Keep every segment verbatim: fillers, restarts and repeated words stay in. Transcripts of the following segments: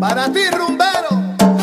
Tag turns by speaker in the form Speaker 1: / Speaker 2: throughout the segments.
Speaker 1: Para ti, rumbero.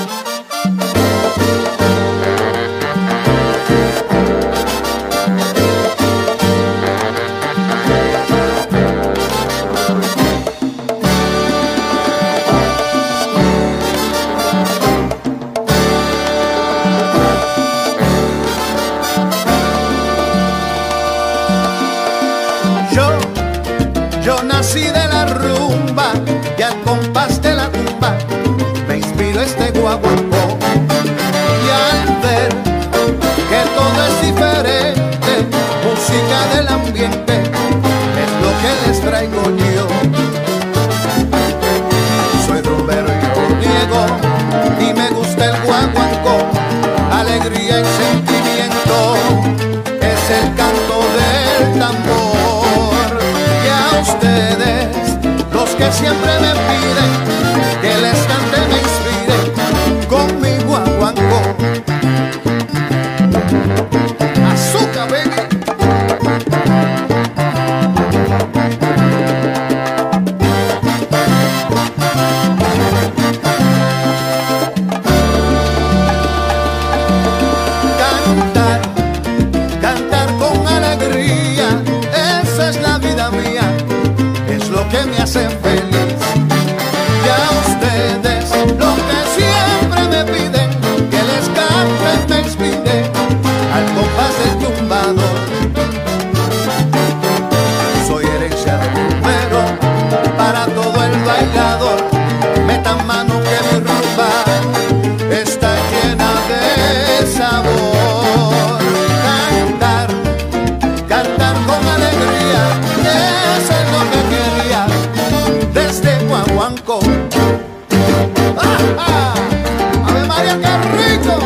Speaker 1: Yo, yo nací de la rumba y al compás de la tumba me inspiró este guaguancó. Y al ver que todo es diferente, música del ambiente es lo que les traigo yo. Soy rumbero y no niego, y me gusta el guaguancó. Alegría y sentimiento es el canto del tambor. Y a ustedes, los que siempre me piden que les cante, me inspire con mi guaguancó. Azúcar, baby. Cantar, cantar con alegría, esa es la vida mía, es lo que me hace feliz. Y a ustedes, lo que siempre me piden que les cante, me inspire al compás del tumbador. Soy herencia de rumbero para todo el bailador. Metan mano que mi rumba está llena de sabor. Cantar, cantar con alegría, eso es lo que quería desde Guaguancó. ¡Ah, ah! ¡Ave María, qué rico!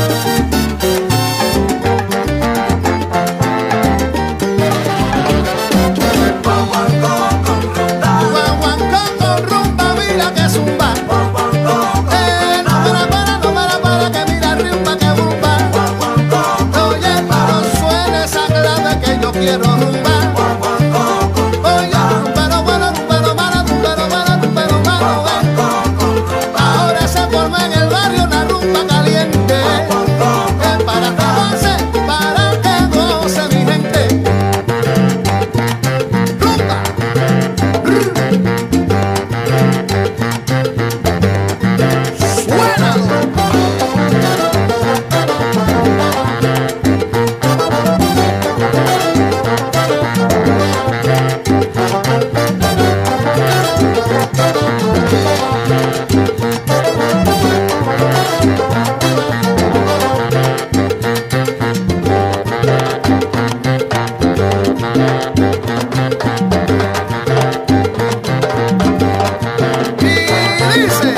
Speaker 2: Guaguancó con rumba,
Speaker 1: Guaguancó con rumba, mira que zumba.
Speaker 2: guaguancó con
Speaker 1: Eh, no para, para, no para, para, que mira rumba, que rumba.
Speaker 2: guaguancó,
Speaker 1: Oye, pero suena esa clave que yo quiero rumba.
Speaker 2: guaguancó con
Speaker 1: Oye, rumbero, bueno, rumbero, malo, rumbero, malo, rumbero, malo, eh. Ahora se forma en el barrio una rumba caliente. Eh, para que goce, para que goce mi gente. Rumba. Suénalo. Y dice.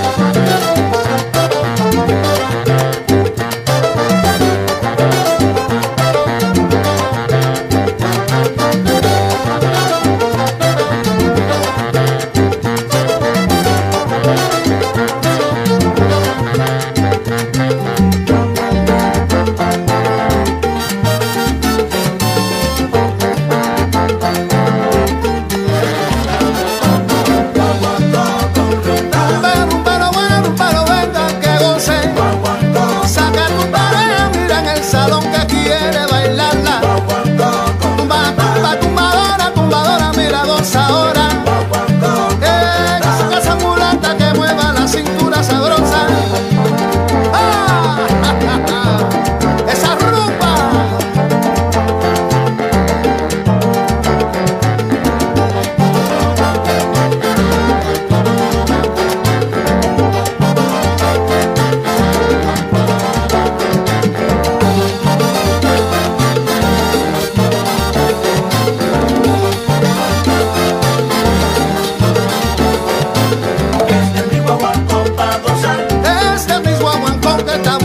Speaker 1: Rumbero, rumbero, bueno, rumbero, venga que goce. Saca tu pareja, mira en el salón que quiere bailarla. Tumba, tumba, tumbadora, tumbadora, mira goza ahora. Eh, saca esa mulata que mueva la cintura sabrosa. ¡Ah! Esa rumba.
Speaker 2: este es mi guaguancó para gozar.
Speaker 1: Este es mi guaguancó que está